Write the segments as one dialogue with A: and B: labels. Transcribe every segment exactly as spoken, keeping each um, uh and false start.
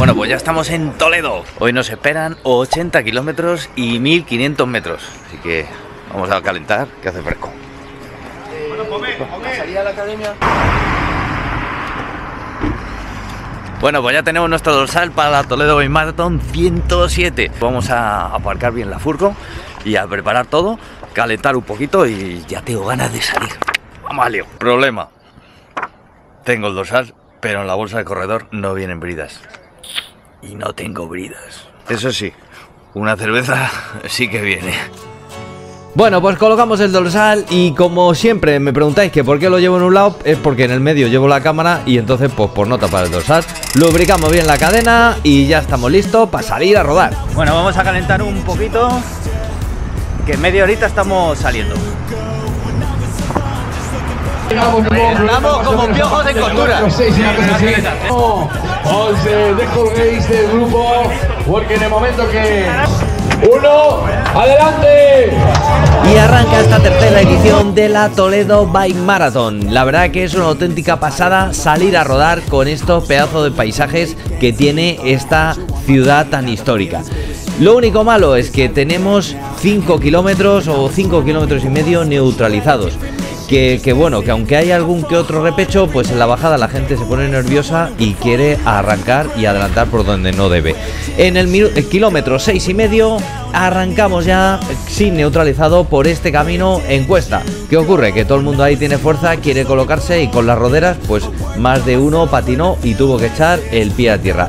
A: Bueno, pues ya estamos en Toledo. Hoy nos esperan ochenta kilómetros y mil quinientos metros. Así que vamos a calentar, que hace fresco.
B: Bueno, come, come.
A: ¿Salía a la academia? Bueno, pues ya tenemos nuestro dorsal para la Toledo Bike Marathon ciento siete. Vamos a aparcar bien la furgo y a preparar todo, calentar un poquito y ya tengo ganas de salir. Vamos al lío. Problema. Tengo el dorsal, pero en la bolsa de corredor no vienen bridas. Y no tengo bridas. Eso sí, una cerveza sí que viene.
C: Bueno, pues colocamos el dorsal y como siempre me preguntáis que por qué lo llevo en un lado, es porque en el medio llevo la cámara y entonces pues por no tapar el dorsal, lubricamos bien la cadena y ya estamos listos para salir a rodar.
A: Bueno, vamos a calentar un poquito, que en media horita estamos saliendo.
C: Estamos como piojos en costura.
B: Os descolguéis del grupo porque en el momento que... ¡Uno! ¡Adelante!
C: Y arranca esta tercera edición de la Toledo Bike Marathon. La verdad que es una auténtica pasada salir a rodar con estos pedazos de paisajes que tiene esta ciudad tan histórica. Lo único malo es que tenemos cinco kilómetros o cinco kilómetros y medio neutralizados. Que, que bueno, que aunque hay algún que otro repecho, pues en la bajada la gente se pone nerviosa y quiere arrancar y adelantar por donde no debe. En el, el kilómetro seis y medio arrancamos ya sin neutralizado por este camino en cuesta. ¿Qué ocurre? Que todo el mundo ahí tiene fuerza, quiere colocarse y con las roderas pues más de uno patinó y tuvo que echar el pie a tierra.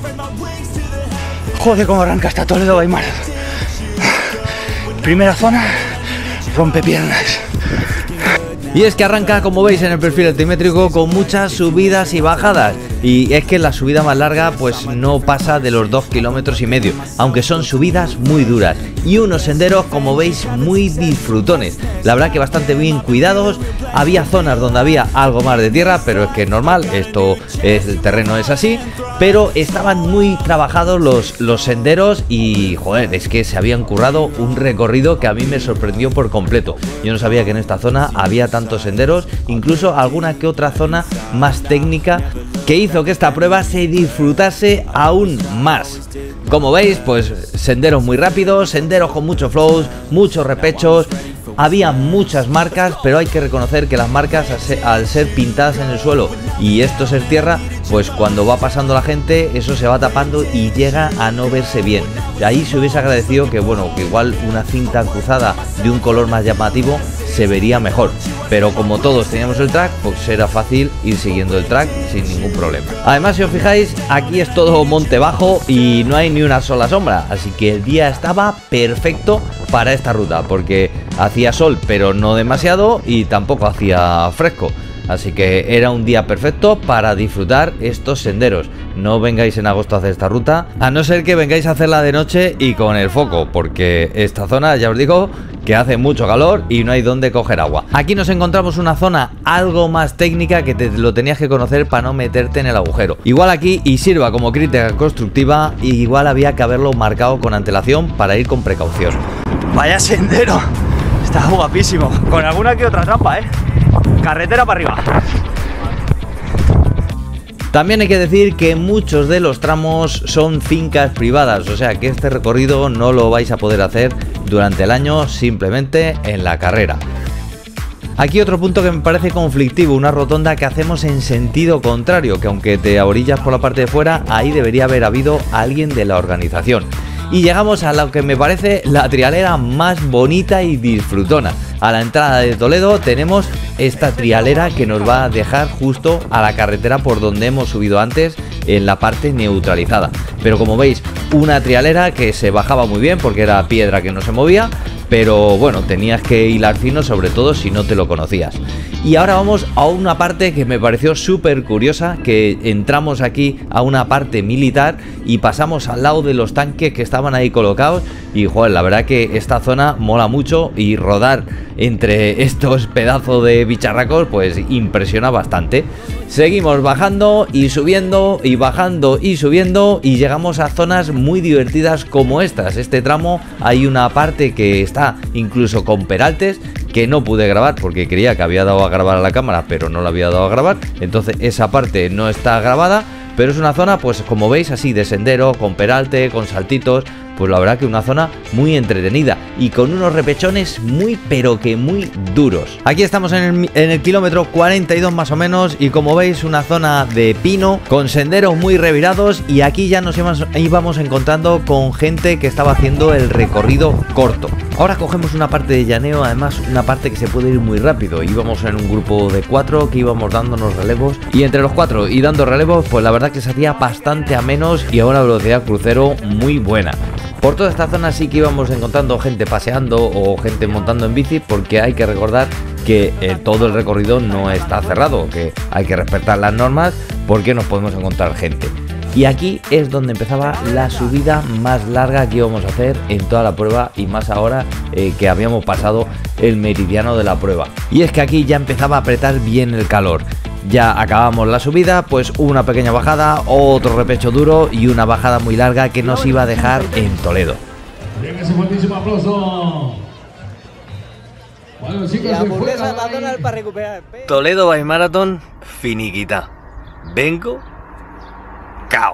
A: Joder, cómo arranca esta Toledo Bike Marathon. Primera zona, rompe piernas.
C: Y es que arranca, como veis en el perfil altimétrico, con muchas subidas y bajadas. Y es que la subida más larga pues no pasa de los dos kilómetros y medio, aunque son subidas muy duras. Y unos senderos, como veis, muy disfrutones. La verdad que bastante bien cuidados. Había zonas donde había algo más de tierra, pero es que es normal, esto es, el terreno es así. Pero estaban muy trabajados los, los senderos y, joder, es que se habían currado un recorrido que a mí me sorprendió por completo. Yo no sabía que en esta zona había tantos senderos, incluso alguna que otra zona más técnica, que hizo que esta prueba se disfrutase aún más. Como veis, pues senderos muy rápidos, senderos con muchos flows, muchos repechos. Había muchas marcas, pero hay que reconocer que las marcas, al ser pintadas en el suelo y esto ser tierra, pues cuando va pasando la gente eso se va tapando y llega a no verse bien. Ahí se hubiese agradecido que, bueno, que igual una cinta cruzada de un color más llamativo se vería mejor, pero como todos teníamos el track, pues era fácil ir siguiendo el track sin ningún problema. Además, si os fijáis, aquí es todo monte bajo y no hay ni una sola sombra, así que el día estaba perfecto para esta ruta, porque hacía sol pero no demasiado y tampoco hacía fresco. Así que era un día perfecto para disfrutar estos senderos. No vengáis en agosto a hacer esta ruta, a no ser que vengáis a hacerla de noche y con el foco, porque esta zona, ya os digo, que hace mucho calor y no hay donde coger agua. Aquí nos encontramos una zona algo más técnica que te lo tenías que conocer para no meterte en el agujero. Igual aquí, y sirva como crítica constructiva, igual había que haberlo marcado con antelación para ir con precaución.
A: Vaya sendero, está guapísimo, con alguna que otra trampa, eh. Carretera para arriba.
C: También hay que decir que muchos de los tramos son fincas privadas, o sea que este recorrido no lo vais a poder hacer durante el año, simplemente en la carrera. Aquí otro punto que me parece conflictivo, una rotonda que hacemos en sentido contrario, que aunque te orillas por la parte de fuera, ahí debería haber habido alguien de la organización. Y llegamos a lo que me parece la trialera más bonita y disfrutona. A la entrada de Toledo tenemos esta trialera que nos va a dejar justo a la carretera por donde hemos subido antes, en la parte neutralizada. Pero como veis, una trialera que se bajaba muy bien porque era piedra que no se movía, pero bueno, tenías que hilar fino, sobre todo si no te lo conocías. Y ahora vamos a una parte que me pareció súper curiosa, que entramos aquí a una parte militar y pasamos al lado de los tanques que estaban ahí colocados y joder, la verdad que esta zona mola mucho y rodar entre estos pedazos de bicharracos pues impresiona bastante. Seguimos bajando y subiendo y bajando y subiendo y llegamos a zonas muy divertidas como estas. Este tramo hay una parte que está incluso con peraltes que no pude grabar porque creía que había dado a grabar a la cámara, pero no la había dado a grabar, entonces esa parte no está grabada. pero es una zona, pues como veis, así de sendero, con peralte, con saltitos, pues la verdad que una zona muy entretenida y con unos repechones muy pero que muy duros. Aquí estamos en el, en el kilómetro cuarenta y dos más o menos y como veis una zona de pino con senderos muy revirados y aquí ya nos íbamos, íbamos encontrando con gente que estaba haciendo el recorrido corto. Ahora cogemos una parte de llaneo, además una parte que se puede ir muy rápido. Íbamos en un grupo de cuatro que íbamos dándonos relevos y entre los cuatro y dando relevos pues la verdad que se hacía bastante a menos y a una velocidad crucero muy buena. Por toda esta zona sí que íbamos encontrando gente paseando o gente montando en bici, porque hay que recordar que eh, todo el recorrido no está cerrado, que hay que respetar las normas porque nos podemos encontrar gente. Y aquí es donde empezaba la subida más larga que íbamos a hacer en toda la prueba y más ahora eh, que habíamos pasado el meridiano de la prueba. Y es que aquí ya empezaba a apretar bien el calor. Ya acabamos la subida, pues una pequeña bajada, otro repecho duro y una bajada muy larga que nos iba a dejar en Toledo.
B: Bien, ese fuertísimo aplauso. Bueno, chicos, de fuera,
D: para recuperar.
A: Toledo Bike Marathon finiquita. Vengo cao.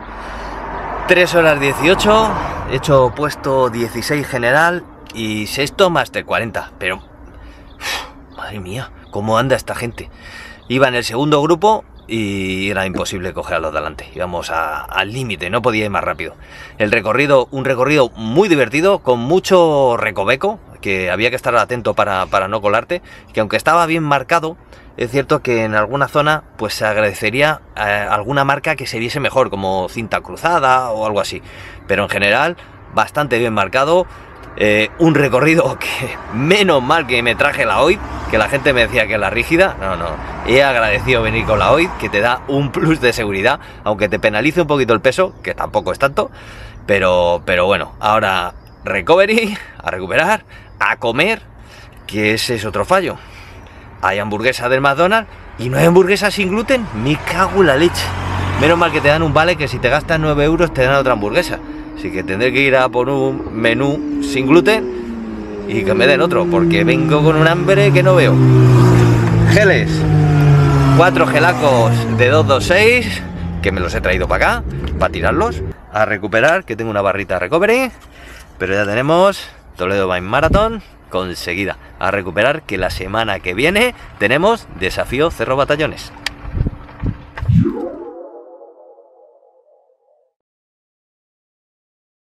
A: tres horas dieciocho, he hecho puesto dieciséis general y sexto Master cuarenta, pero uf, madre mía, cómo anda esta gente. Iba en el segundo grupo y era imposible coger a los de delante. Íbamos a, al límite, no podía ir más rápido. El recorrido, un recorrido muy divertido, con mucho recoveco, que había que estar atento para, para no colarte, que aunque estaba bien marcado, es cierto que en alguna zona pues se agradecería eh, alguna marca que se viese mejor, como cinta cruzada o algo así. Pero en general, bastante bien marcado. Eh, un recorrido que menos mal que me traje la O I D, que la gente me decía que la rígida, no, no, he agradecido venir con la O I D, que te da un plus de seguridad, aunque te penalice un poquito el peso, que tampoco es tanto, pero, pero bueno, ahora recovery, a recuperar, a comer, que ese es otro fallo. Hay hamburguesa del McDonald's y no hay hamburguesa sin gluten, me cago en la leche. Menos mal que te dan un vale que si te gastas nueve euros te dan otra hamburguesa. Así que tendré que ir a por un menú sin gluten y que me den otro, porque vengo con un hambre que no veo. Geles, cuatro gelacos de doscientos veintiséis, que me los he traído para acá, para tirarlos, a recuperar, que tengo una barrita recovery, pero ya tenemos Toledo Bike Marathon conseguida. A recuperar, que la semana que viene tenemos desafío Cerro Batallones.